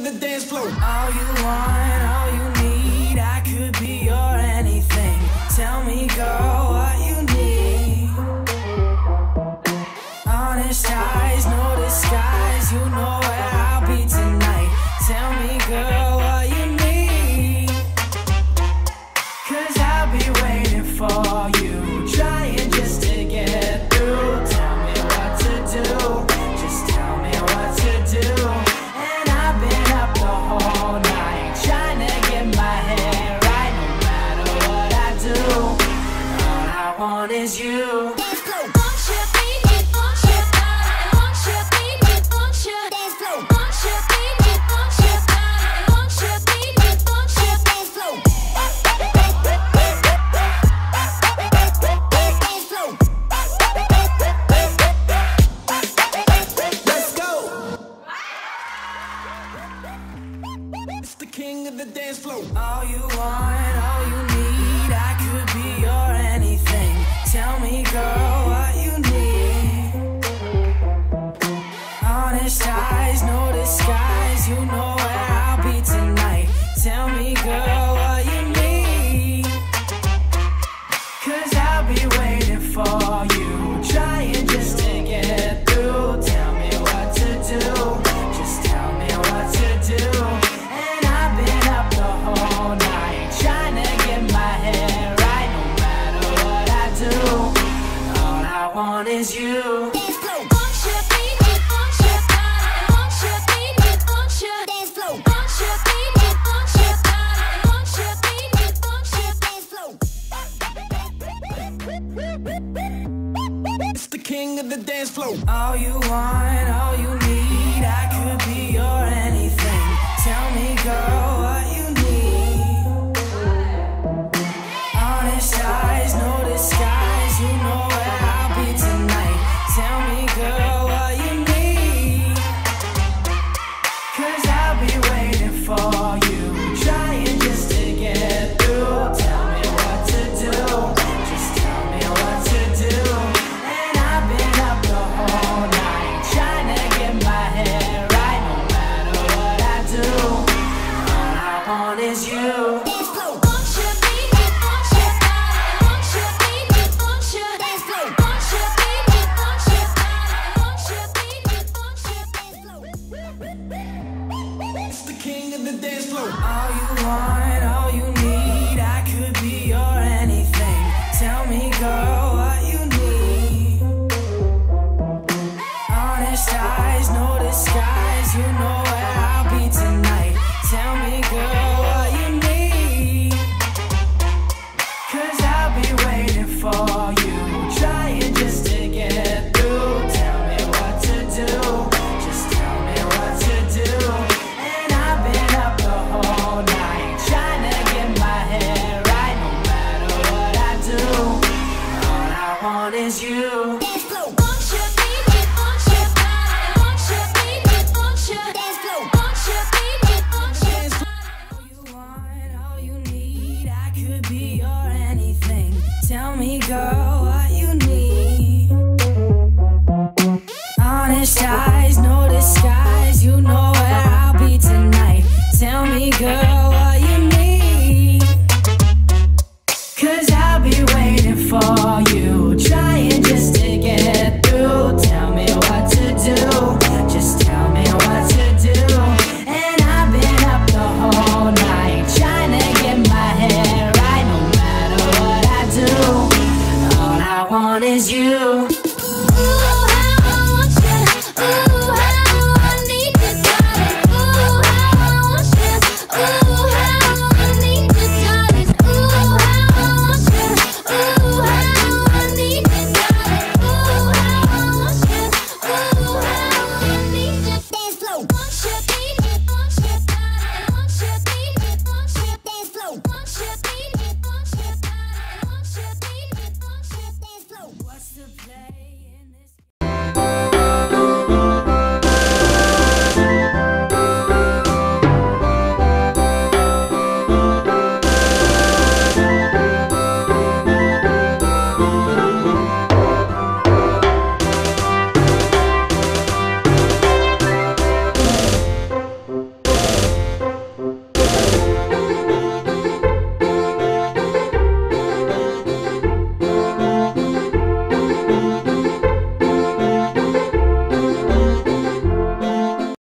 of the dance floor. All you want, all you need, I could be your anything. Tell me, girl, what you need. Honest eyes, no disguise, you know where I'll be tonight. Tell me, girl, what you need. 'Cause I'll be waiting for you, trying just to get through. Tell me what to do, just tell me what to do. And I've been up the whole night, trying to get my head right. No matter what I do, all I want is you. King of the dance floor. All you want, all you need, I could be your anything. Tell me, girl, what you need. Honest eyes, no disguise, you know where I'll be tonight. Tell me, girl, what you need. 'Cause I'll be waiting for you, trying just to get through. Tell me what to do, just tell me what to do. Want is you. It's the king of the dance floor. All you want, all you need, I could be your anything. Tell me, girl, what you need. Honest eyes, no disguise, you know where I'll be tonight. Tell me, girl, what you need. 'Cause I'll be waiting for you, trying just to get through. Tell me what to do, just tell me what to do. And I've been up the whole night, trying to get my head right. No matter what I do, all I want is you. All you want, all you need, I could be your anything. Tell me, girl, what you need. Honest eyes, no disguise, you know